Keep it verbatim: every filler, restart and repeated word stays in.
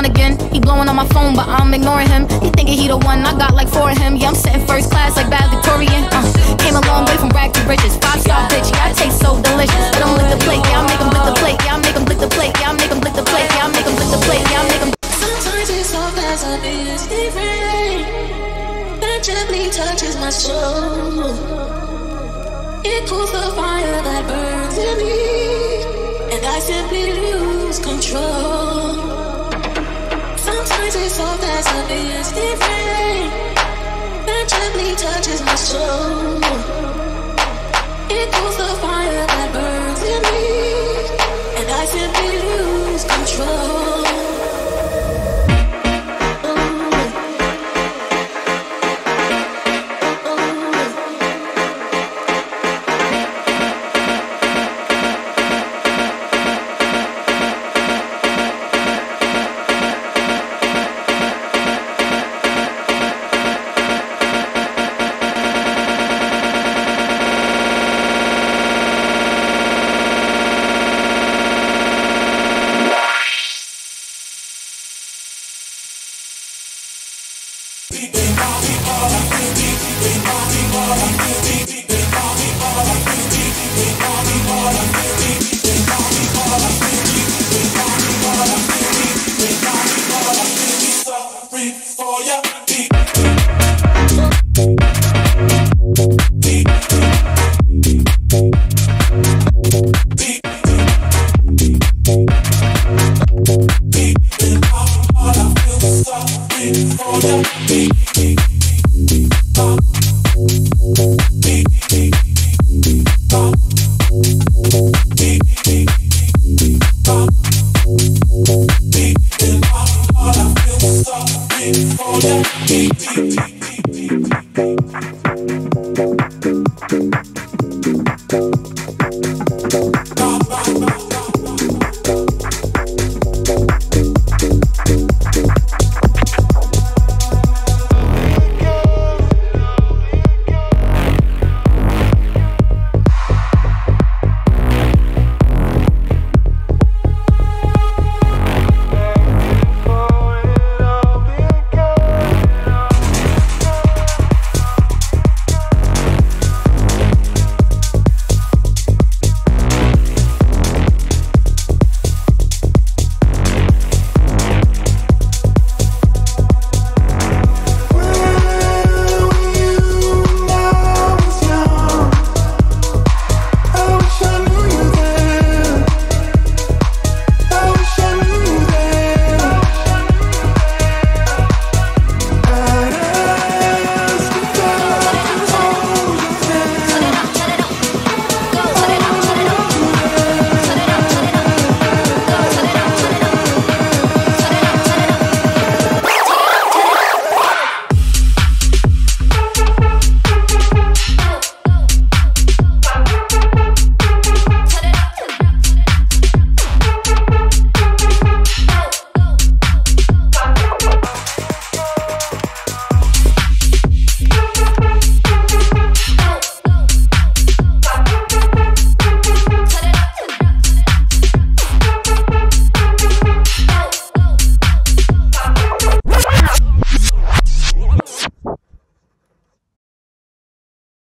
again. He blowing on my phone, but I'm ignoring him. He thinking he the one, I got like four of him. Yeah, I'm sitting first class like bad Victorian. uh, Came a long way from rag to riches. Five star bitch, yeah, I taste so delicious. Let him lick the plate, yeah, I make him lick the plate. Yeah, I make him lick the plate. Yeah, I make him lick the plate. Yeah, I make him lick the plate. Yeah, I make him. Sometimes it's soft as a misty rain that gently touches my soul. It cools the fire that burns in me, and I simply lose control. Sometimes it's soft as a misty rain that gently touches my soul. It cools the fire that burns in me, and I simply lose control. Thank you.